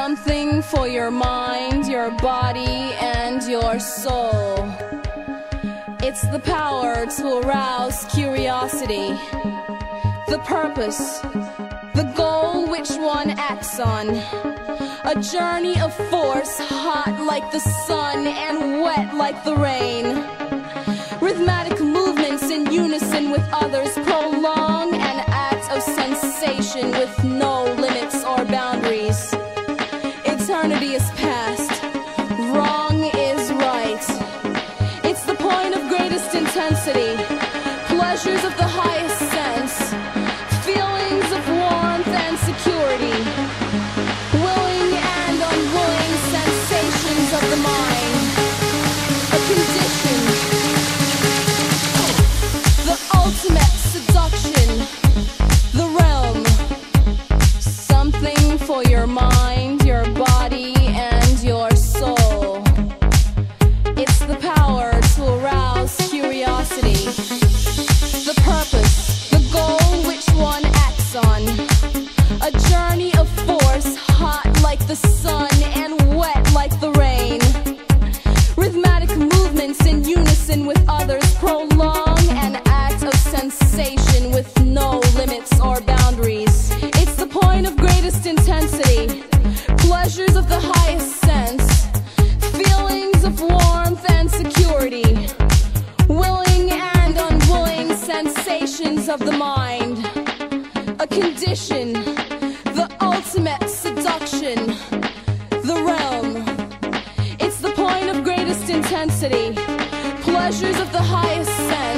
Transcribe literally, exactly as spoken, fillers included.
Something for your mind, your body, and your soul. It's the power to arouse curiosity, the purpose, the goal which one acts on. A journey of force, hot like the sun and wet like the rain. Rhythmic movements in unison with others prolong an act of sensation with no limits or boundaries. Eternity is past, wrong is right. It's the point of greatest intensity, pleasures of the highest sense, feelings of warmth and security, willing and unwilling sensations of the mind, a condition, the ultimate seduction, the realm, something for your mind, your body, and your soul. It's the power to arouse curiosity, the purpose, the goal which one acts on. A journey of force, hot like the sun and wet like the rain. Rhythmic movements in unison with others prolong an act of sensation with no limits or boundaries. It's the point of greatest intensity, pleasures of the highest sense, feelings of warmth and security, willing and unwilling sensations of the mind, a condition, the ultimate seduction, the realm. It's the point of greatest intensity, pleasures of the highest sense,